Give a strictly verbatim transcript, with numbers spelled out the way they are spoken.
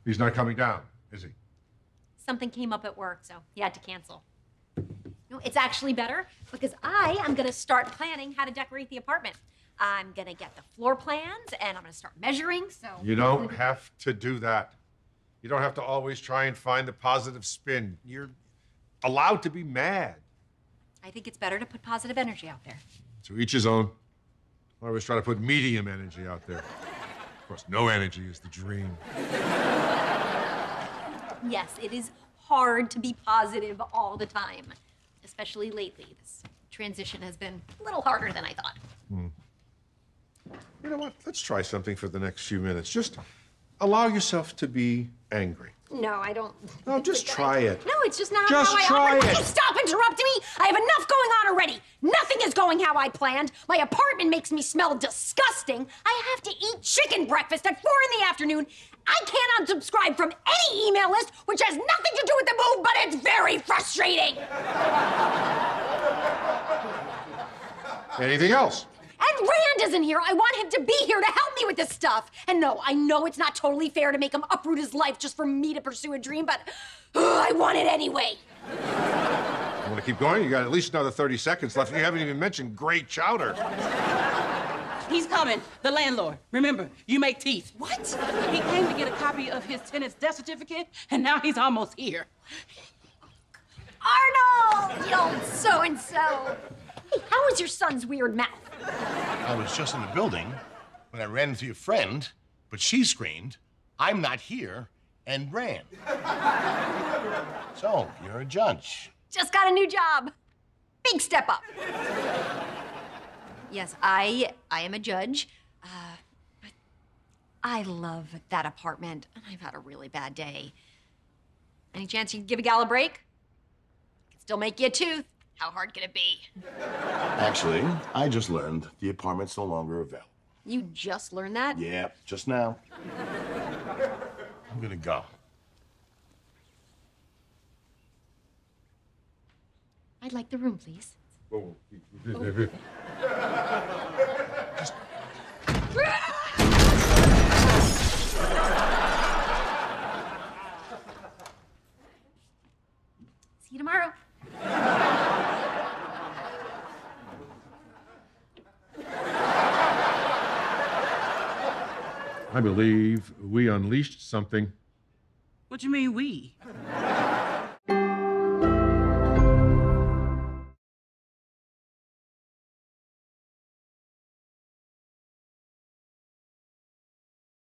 He's not coming down, is he? Something came up at work, so he had to cancel. No, it's actually better because I am gonna start planning how to decorate the apartment. I'm gonna get the floor plans and I'm gonna start measuring, so... You don't have to do that. You don't have to always try and find the positive spin. You're allowed to be mad. I think it's better to put positive energy out there. To each his own. I always try to put medium energy out there. Of course, no energy is the dream. Yes, it is hard to be positive all the time, especially lately. This transition has been a little harder than I thought. Hmm. You know what? Let's try something for the next few minutes. Just allow yourself to be angry. No, I don't. No, just try it. No, it's just not just how I try operate. it. Will you stop interrupting me? I have enough going on already. Nothing is going how I planned. My apartment makes me smell disgusting. I have to eat chicken breakfast at four in the afternoon. I can't unsubscribe from any email list, which has nothing to do with the move, but it's very frustrating. Anything else? And Rand isn't here. I want him to be here to help me with this stuff. And no, I know it's not totally fair to make him uproot his life just for me to pursue a dream, but uh, I want it anyway. You want to keep going? You got at least another thirty seconds left. You haven't even mentioned great chowder. He's coming, the landlord. Remember, you make teeth. What? He came to get a copy of his tenant's death certificate, and now he's almost here. Arnold! You old so-and-so. Hey, how was your son's weird mouth? I was just in the building when I ran into your friend, but she screamed, "I'm not here," and ran. So, you're a judge. Just got a new job. Big step up. Yes, I I am a judge. Uh, but I love that apartment, and I've had a really bad day. Any chance you can give a gal a break? I can still make you a tooth. How hard can it be? Actually, I just learned the apartment's no longer available. You just learned that? Yeah, just now. I'm gonna go. I'd like the room, please. Oh. Oh. Just... See you tomorrow. I believe we unleashed something. What you mean, we?